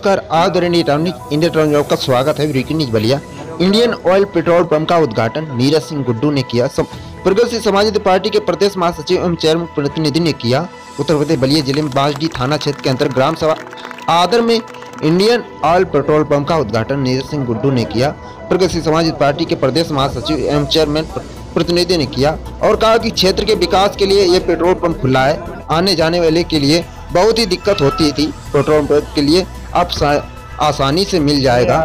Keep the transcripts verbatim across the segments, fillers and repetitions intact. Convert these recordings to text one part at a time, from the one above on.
नमस्कार, आदरणीय India town job का स्वागत है। Breaking news Ballia. Indian oil petrol pump का उद्घाटन नीरज सिंह गुड्डू ने किया। प्रगतिशील समाजवादी पार्टी के प्रदेश महासचिव एवं चेयरमैन प्रतिनिधि ने किया। उत्तर प्रदेश बलिया जिले में बांसडी थाना क्षेत्र के अंतर्गत ग्राम सभा आदर में इंडियन ऑयल पेट्रोल पंप का उद्घाटन नीरज सिंह गुड्डू ने किया। प्रगतिशील समाजवादी पार्टी के प्रदेश महासचिव एवं चेयरमैन प्रतिनिधि ने किया और कहा कि क्षेत्र के विकास के लिए ये पेट्रोल पंप खुला है। आने जाने वाले के लिए बहुत ही दिक्कत होती थी, पेट्रोल पंप के लिए अब आसानी से मिल जाएगा।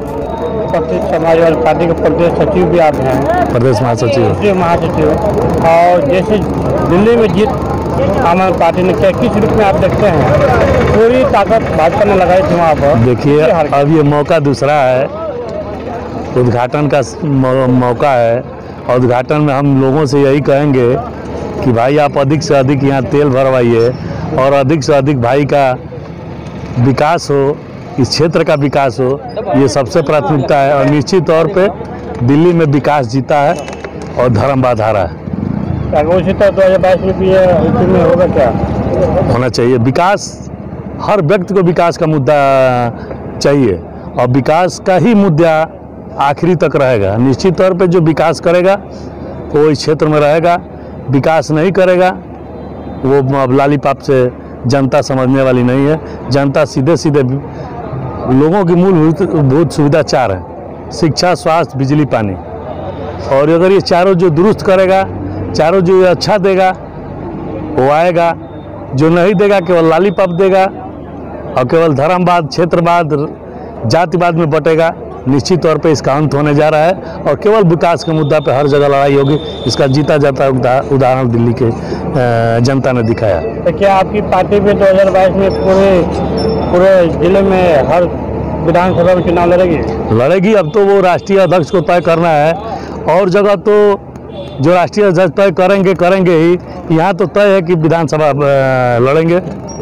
समाजवादी पार्टी के प्रदेश सचिव भी आप हैं, प्रदेश महासचिव महासचिव और जैसे दिल्ली में जीत आम आदमी पार्टी ने किया, किस रूप में आप देखते हैं? पूरी ताकत भाजपा ने लगाई थी वहाँ पर। देखिए, अब ये मौका दूसरा है, उद्घाटन का मौका है। और उद्घाटन में हम लोगों से यही कहेंगे कि भाई आप अधिक से अधिक यहाँ तेल भरवाइए और अधिक से अधिक भाई का विकास हो, इस क्षेत्र का विकास हो, ये सबसे प्राथमिकता है। और निश्चित तौर पे दिल्ली में विकास जीता है और धर्म बात हारा है। उसी तरह दो हजार बाईस में में होगा क्या होना चाहिए? विकास, हर व्यक्ति को विकास का मुद्दा चाहिए और विकास का ही मुद्दा आखिरी तक रहेगा। निश्चित तौर पे जो विकास करेगा वो इस क्षेत्र में रहेगा, विकास नहीं करेगा वो अब लालीपाप से जनता समझने वाली नहीं है। जनता सीधे सीधे लोगों की मूलभूत भूत सुविधा चार है: शिक्षा, स्वास्थ्य, बिजली, पानी। और अगर ये चारों जो दुरुस्त करेगा, चारों जो अच्छा देगा वो आएगा। जो नहीं देगा केवल लालीपाप देगा और केवल धर्मवाद, क्षेत्रवाद, जातिवाद में बटेगा। निश्चित तौर पे इसका अंत होने जा रहा है और केवल विकास के मुद्दा पे हर जगह लड़ाई होगी। इसका जीता जाता उदाहरण दिल्ली के जनता ने दिखाया। तो क्या आपकी पार्टी भी दो हजार बाईस में पूरे पूरे जिले में हर विधानसभा में चुनाव लड़ेगी? लड़ेगी। अब तो वो राष्ट्रीय अध्यक्ष को तय करना है और जगह तो जो राष्ट्रीय अध्यक्ष तय करेंगे करेंगे ही। यहाँ तो तय है कि विधानसभा लड़ेंगे।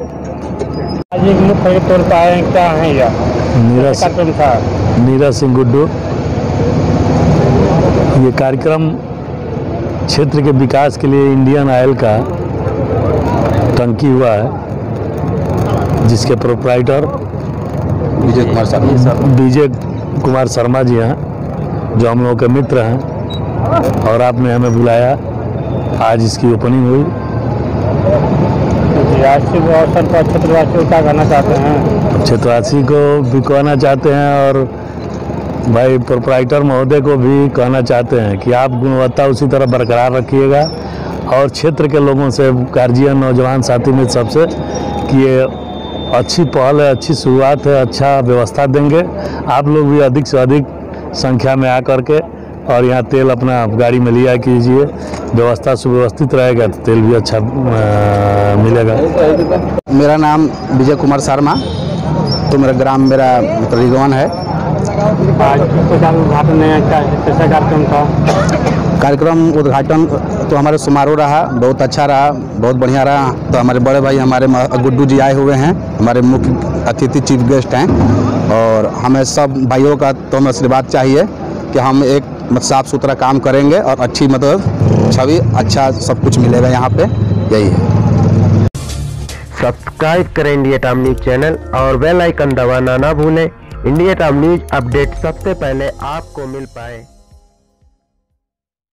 आज एक मुख्य तौर पर आए क्या है या नीरज था नीरज सिंह गुड्डू। ये कार्यक्रम क्षेत्र के विकास के लिए इंडियन ऑयल का टंकी हुआ है, जिसके प्रोप्राइटर विजय कुमार शर्मा विजय कुमार शर्मा जी हैं, जो हम लोगों के मित्र हैं। और आपने हमें बुलाया, आज इसकी ओपनिंग हुई। अवसर पर क्षेत्रवासी को क्या कहना चाहते हैं? क्षेत्रवासी को भी कहना चाहते हैं और भाई प्रोप्राइटर महोदय को भी कहना चाहते हैं कि आप गुणवत्ता उसी तरह बरकरार रखिएगा और क्षेत्र के लोगों से, गार्जियन, नौजवान साथी में सबसे कि ये अच्छी पहल है, अच्छी शुरुआत है, अच्छा व्यवस्था देंगे। आप लोग भी अधिक से अधिक संख्या में आकर के और यहाँ तेल अपना गाड़ी में लिया कीजिए। व्यवस्था सुव्यवस्थित रहेगा तो तेल भी अच्छा आ, मिलेगा। मेरा नाम विजय कुमार शर्मा, तो मेरा ग्राम मेरा रिगवन है। आज उद्घाटन कैसा कार्यक्रम था? कार्यक्रम उद्घाटन तो हमारे समारोह रहा, बहुत अच्छा रहा, बहुत बढ़िया रहा। तो हमारे बड़े भाई हमारे गुड्डू जी आए हुए हैं, हमारे मुख्य अतिथि चीफ गेस्ट हैं। और हमें सब भाइयों का तो हमें आशीर्वाद चाहिए कि हम एक मतलब साफ सुथरा काम करेंगे और अच्छी मतलब छवि, अच्छा सब कुछ मिलेगा यहाँ पे। यही है। सब्सक्राइब करें इंडिया टाइम न्यूज चैनल और बेल आइकन दबाना ना भूलें। इंडिया टाइम न्यूज अपडेट सबसे पहले आपको मिल पाए।